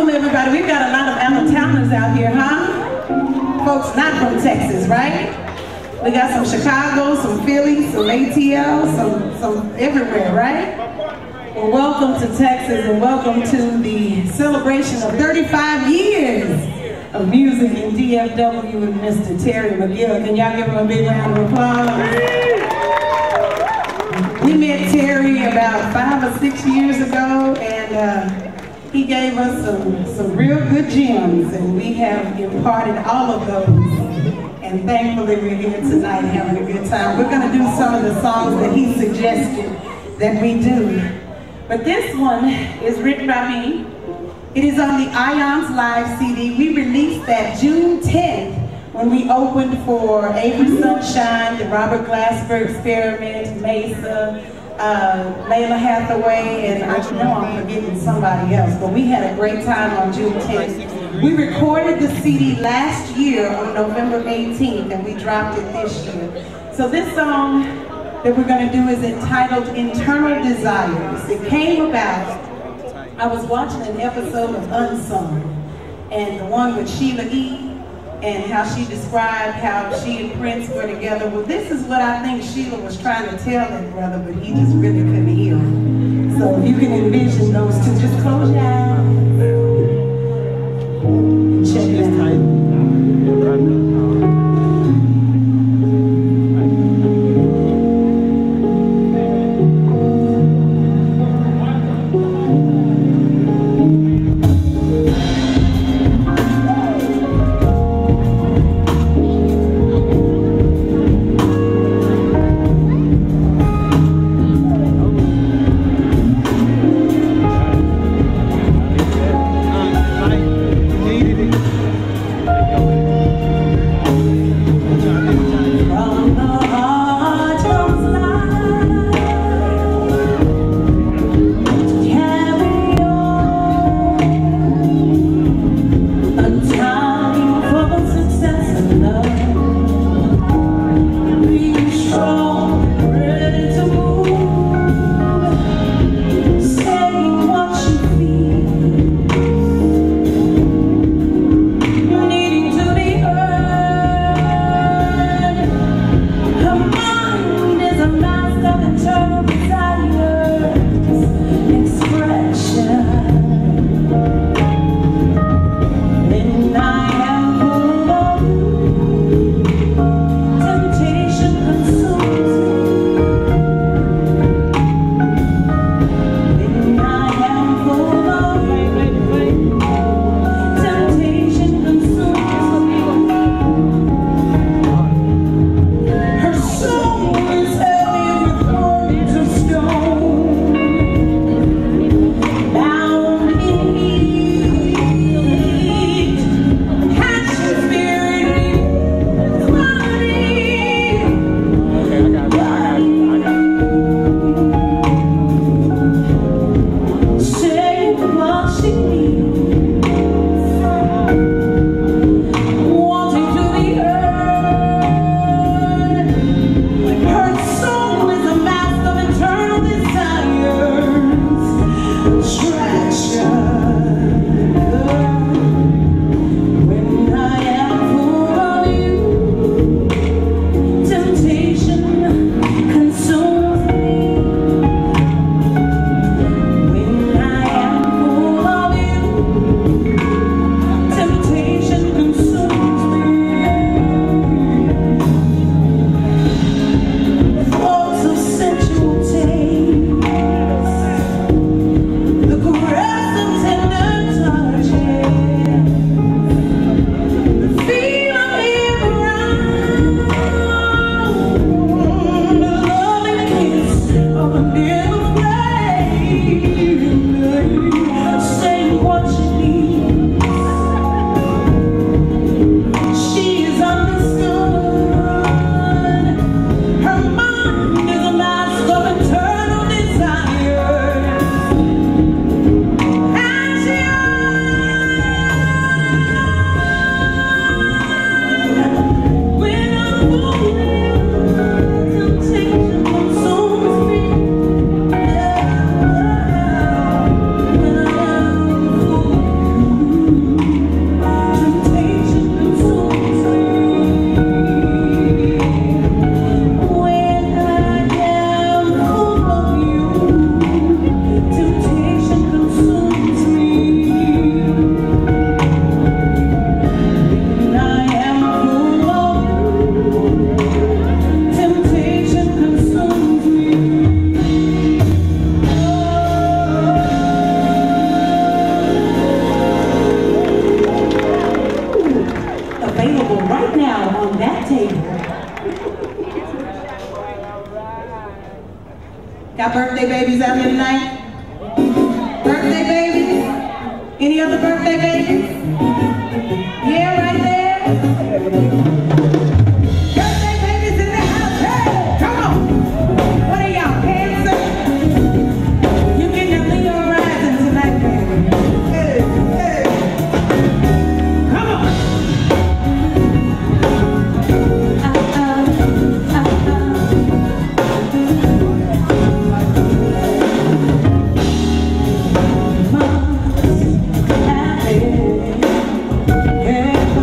Welcome everybody. We've got a lot of Alabamians out here, huh? Folks not from Texas, right? We got some Chicago, some Philly, some ATL, some everywhere, right? Well, welcome to Texas and welcome to the celebration of 35 years of music in DFW with Mr. Terry McGill. Can y'all give him a big round of applause? We met Terry about 5 or 6 years ago, and he gave us some real good gems, and we have imparted all of those. And thankfully we're here tonight having a good time. We're going to do some of the songs that he suggested that we do. But this one is written by me. It is on the Ions Live CD. We released that June 10th when we opened for Avery Sunshine, the Robert Glasper Experiment, Mesa, Layla Hathaway, and I know I'm forgetting somebody else, but we had a great time on June 10th. We recorded the CD last year on November 18th, and we dropped it this year. So this song that we're going to do is entitled Internal Desires. It came about, I was watching an episode of Unsung, and the one with Sheila E., and how she described how she and Prince were together. Well, this is what I think Sheila was trying to tell that brother, but he just really couldn't hear him. So if you can envision those two, just close your eyes. Check it out. Got birthday babies out here tonight? Birthday babies? Any other birthday babies? Yeah, right there. Birthday babies in the house. Hey, come on. What are y'all, Cancer? You getting your Leo rising tonight, baby. Hey, hey. Come on. Yeah.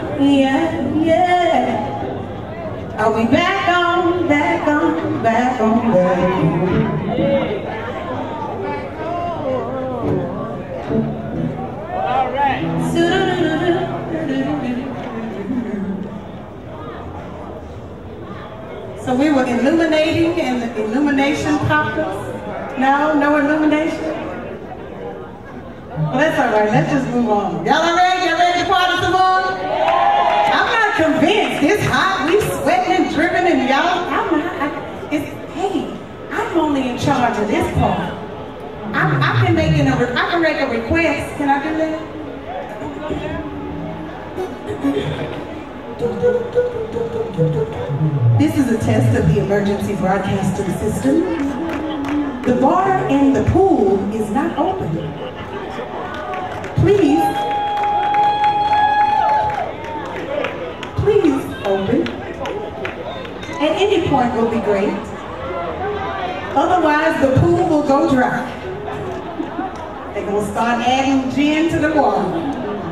Yeah, yeah. Are we back on, back on, back on, back on? All right. So we were illuminating and the illumination popped us. No, no illumination? Well, that's all right. Let's just move on. Y'all are ready? Y'all ready to party some more? I'm not convinced. It's hot. We sweating and dripping and y'all. Hey, I'm only in charge of this part. I can make a request. Can I do that? This is a test of the emergency broadcasting system. The bar in the pool is not open. Please open. At any point will be great. Otherwise, the pool will go dry. They're going to start adding gin to the water.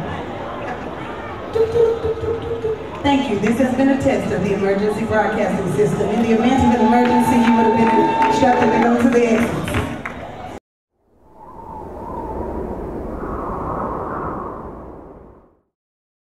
Thank you. This has been a test of the emergency broadcasting system. In the event of an emergency, you would have been instructed to go